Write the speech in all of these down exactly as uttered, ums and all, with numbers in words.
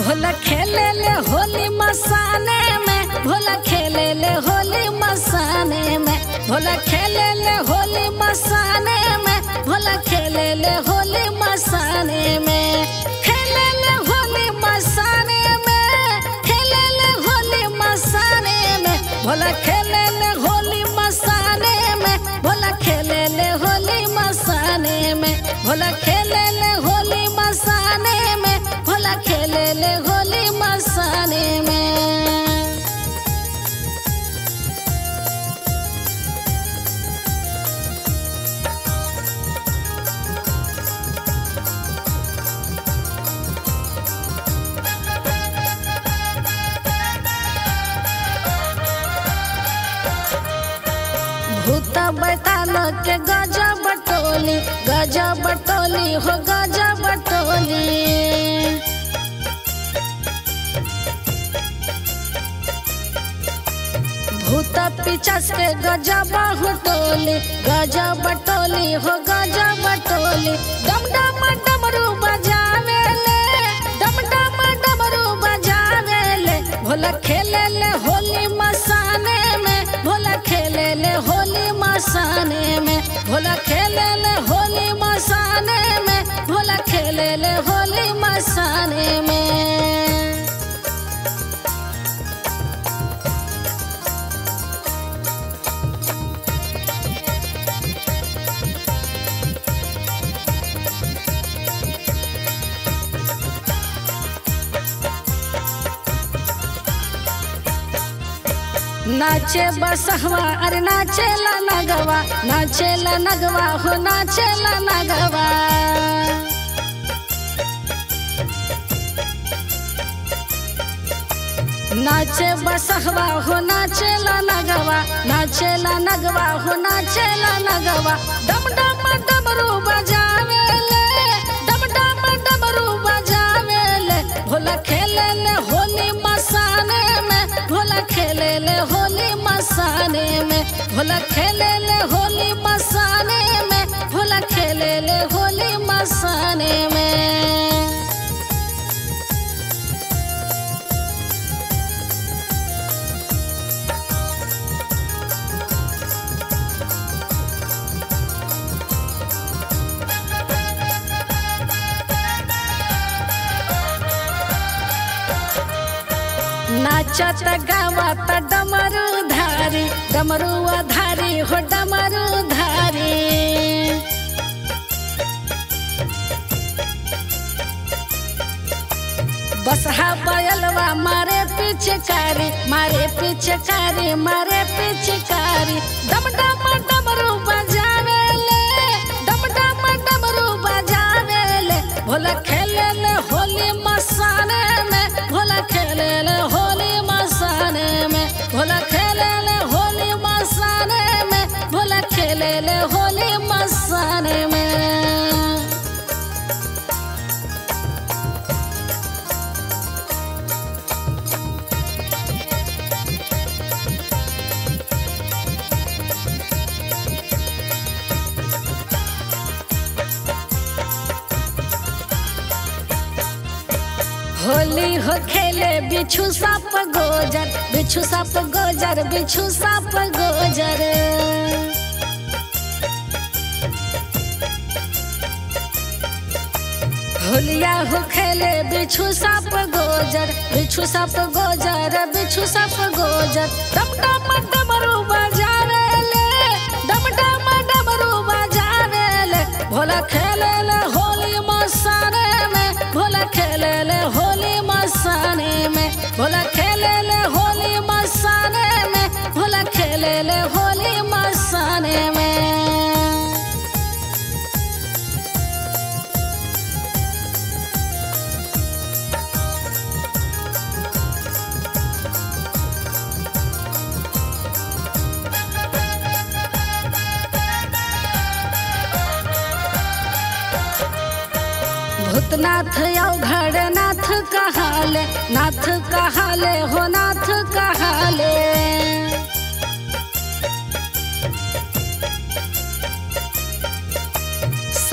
भोला खेले ले होली मसाने में, भोला खेले ले होली मसाने में, भोला खेले ले होली मसाने में, भोला खेले ले होली मसाने में, खेले ले होली मसाने में, खेले ले होली मसाने में, भोला खेले ले होली मसाने में, भोला खेले ले होली मसाने में, भोला खेले ले होली मसाने में, भोला खेले ले होली मसाने में। भूत बैताल के गजा बटोली, गजा बटोली हो गजा बटोली, भूत पिचास के गजा बाहुटोली, गजा बटोली हो गजा बटोली, डम डम डमरू बजावे ले, डम डम डमरू बजावे ले, भोला खेले ले होली मसाने में, भोला खेले ले होली मसाने में, भोला खेले ले होली मसाने में, भोला खेले ले होली मसाने में। नाचे बसहवा अरे नाचे ला नगवा, नाचे ला नगवा हो नाचे ला नगवा, नाचे बसहवा हो नाचे ला नगवा, नाचे ला नगवा हो नाचे ला नगवा, डम डम डमरू बजावे ले, डम डम डमरू बजावे ले, भोला खेले ले होली मसाने में, भोला खेले ले होली मसाने में, भोला खेले ले होली मसाने में, भोला खेले ले होली मसाने में। नाचत गावत डमरू धारी, डमरू धारी हो डमरू धारी, बसहा बैलवा मारे पिचकारी, मारे पिचकारी, मारे पिचकारी, डम डम डमरू बजावे ले, डम डम डमरू बजावे ले, भोला खेले ले होली मसाने में, भोला खेले ले होली मसाने में, भोला खेले ले होली मसाने में, भोला खेले ले होली मसाने में। होली हो खेले बिच्छू साप गोजर, बिच्छू साप गोजर, बिच्छू साप गोजर, होलिया हो खेले बिच्छू साप गोजर, बिच्छू साप गोजर, बिच्छू साप गोजर, डम डम डमरू बजावे ले, डम डम डमरू बजावे ले, भोला खेले ले होली मसाने में, भोला खेले ले होली मसाने में, भोला खेले ले होली मसाने में, भोला खेले ले होली मसाने में। भूतनाथ अवघड़ नाथ कहाले, नाथ कहाले हो नाथ कहाले,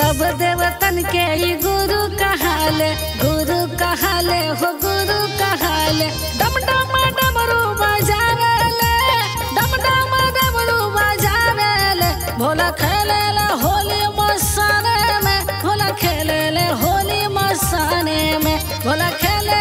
सब देवतन के ई गुरु कहाले, गुरु कहाले हो गुरु कहाले। डम डम डमरू बजावेले, डम डम डमरू बजावेले। भोला खेलेले होली मसाने में, भोला खेलेले होली मसाने में, भोला खेले